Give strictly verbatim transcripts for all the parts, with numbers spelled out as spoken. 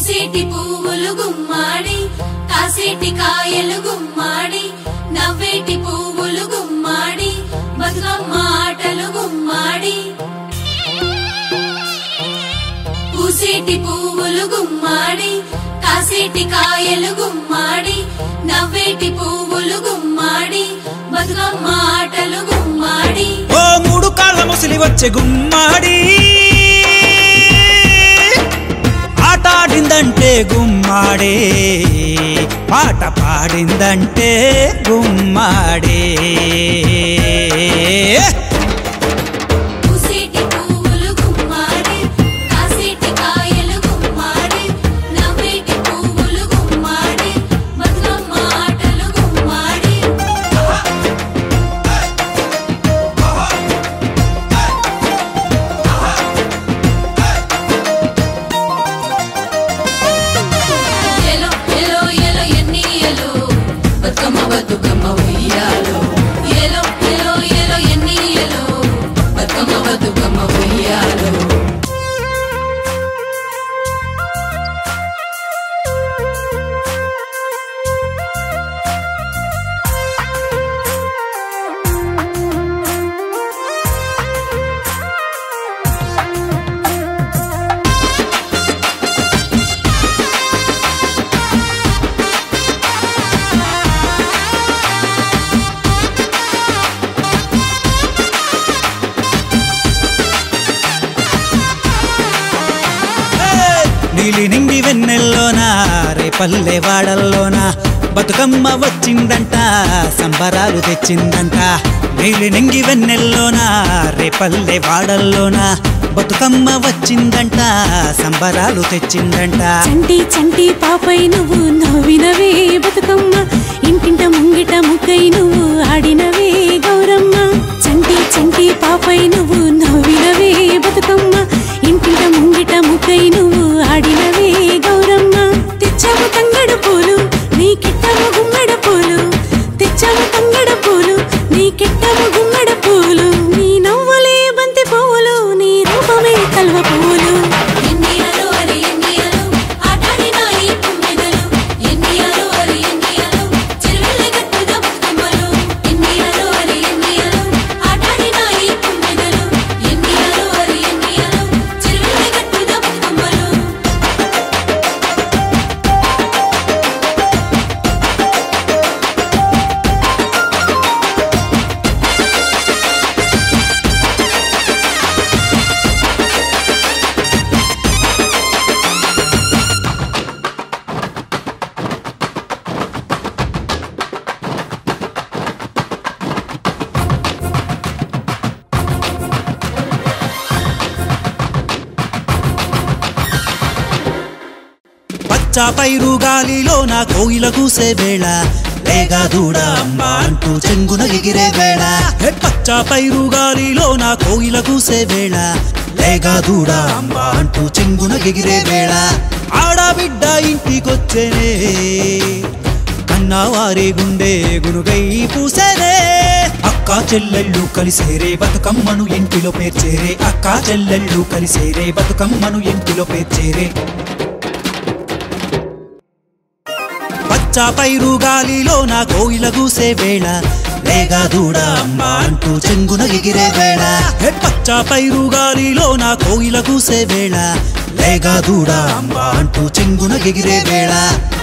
పూసేటి పువ్వులు గుమ్మాడి కాసేటి కాయలు గుమ్మాడి నవ్వేటి పువ్వులు గుమ్మాడి బతుకమ్మ ఆటలు గుమ్మాడి పూసేటి పువ్వులు గుమ్మాడి కాసేటి కాయలు గుమ్మాడి నవ్వేటి పువ్వులు గుమ్మాడి బతుకమ్మ ఆటలు గుమ్మాడి ఓ మూడు కాళ్ళ ముసలి వచ్చే గుమ్మాడి ఆటాడిందంటే గుమ్మాడే పాట పాడిందంటే గుమ్మాడే నీలి నింగి వెన్నెల్లోనా రేపల్లె వాడల్లోనా బతుకమ్మ వచ్చిందంట సంబరాలు తెచ్చిందంట నీలి నింగి వెన్నెల్లోనా రేపల్లె వాడల్లోనా బతుకమ్మ వచ్చిందంట సంబరాలు తెచ్చిందంట చంటి చంటి పాపై నువ్వు నవ్వినవే బతుకమ్మ ఇంటింట ముంగిట ముక్కై నువ్వు ఆడినవే గౌరమ్మ చంటి చంటి పాపై నువ్వు నవ్వినవే బతుకమ్మ ఇంటింట ముంగిట ముక్కై నువ్వు ఆడినవే గౌరమ్మ తెచ్చావు తంగడ పూలు నీ కెట్టవు గుమ్మడ పూలు తెచ్చావు తంగడ పూలు నీ కెట్టవు గుమ్మడ పూలు నీ నవ్వులే బంతి పువ్వులు నీ రూపమే కల్వ పువ్వులు పచ్చ పైరు గాలిలో నా కోయిల కూసే వేళ లేగా దూడ అమ్మ అంటూ చెంగున ఎగిరే వేళ పచ్చ పైరు గాలిలో నా కోయిల కూసే వేళ లేగా దూడ అమ్మ అంటూ చెంగున ఎగిరే వేళ ఆడబిడ్డ ఇంటికొచ్చేనే కన్నవారి గుండె గునుగై పూసేనే అక్క చెల్లెళ్ళు కలిసేరే బతుకమ్మను ఇంటిలో పేర్చేరే అక్క చెల్లెళ్ళు కలిసేరే బతుకమ్మను ఇంటిలో పేర్చేరే పచ్చ పైరు గాలిలో నా కోయిల కూసే వేళ లేగా దూడ అమ్మ అంటూ చెంగున ఎగిరే వేళ పచ్చ పైరు గాలిలో నా కోయిల కూసే వేళ లేగా దూడ అమ్మ అంటూ చెంగున ఎగిరే వేళ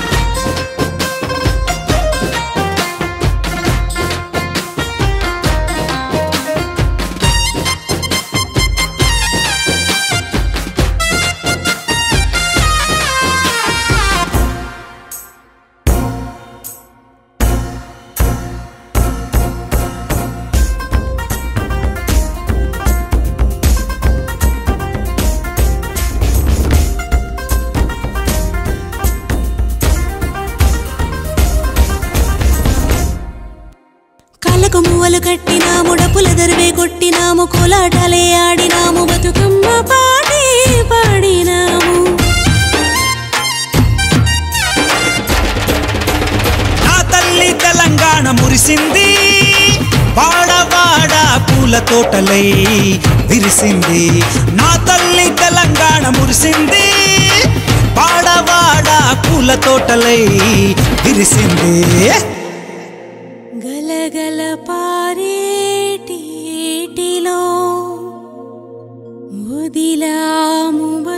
మువ్వలు కట్టినాము డప్పుల దరివే కొట్టినాము కోలాటాలే ఆడినాము బతుకమ్మ పాటే పాడినాము నా తల్లి తెలంగాణ మురిసింది వాడవాడ పూల తోటలై విరిసింది నా తల్లి తెలంగాణ మురిసింది వాడవాడ తోటలై విరిసిందే గలగల పారేటిలో వదిలాము